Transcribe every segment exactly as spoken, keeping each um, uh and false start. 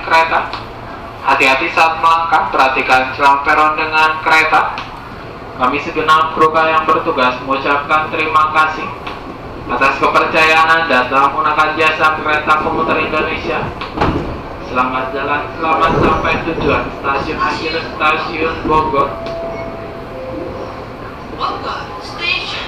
kereta. Hati-hati saat melangkah, perhatikan celah peron dengan kereta. Kami segenap kru yang bertugas mengucapkan terima kasih atas kepercayaan Anda telah menggunakan jasa kereta komuter Indonesia. Selamat jalan, selamat sampai tujuan. Stasiun akhir Stasiun Bogor. Bogor Station.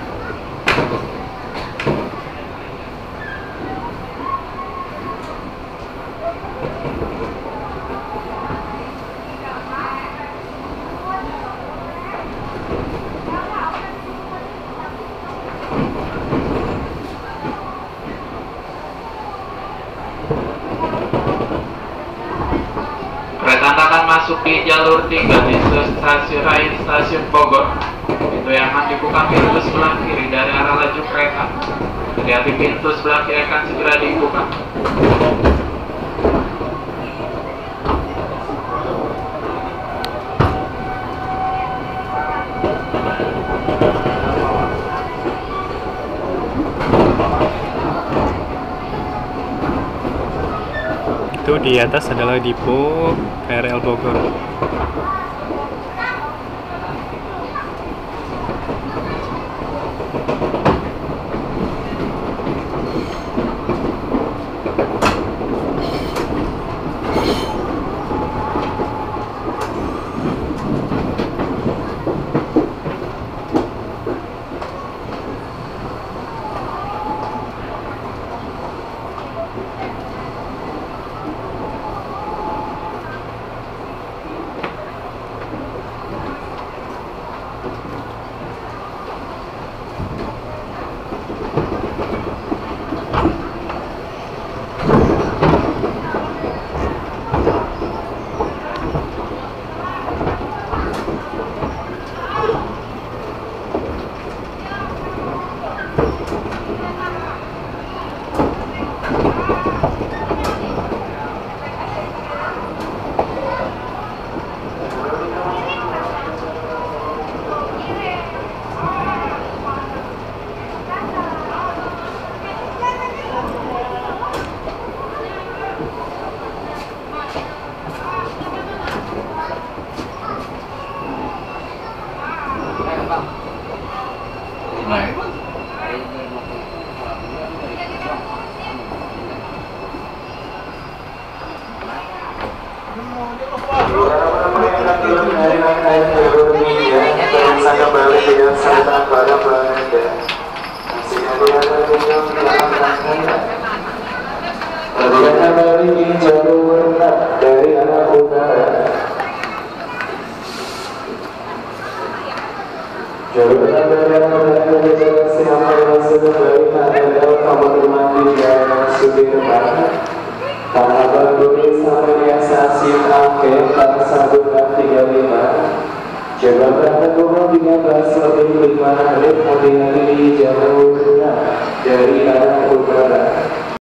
Kereta akan masuk di jalur tiga di stasiun akhir Stasiun Bogor. Pintu yang akan dibuka pintu sebelah kiri dari arah laju kereta. Hati-hati, pintu sebelah kiri akan segera dibuka. Itu di atas adalah Depo K R L Bogor. Dari arah utara, jalur kendaraan menuju jalan Siamang masuk dari adalah kamar mandi Jalan Sudirman, Tanah Baru sampai stasiun Akhir Sambungan tiga puluh lima. Jaga berangkat pukul tiga belas lebih lima menit, hati-hati di jalur tengah dari arah utara.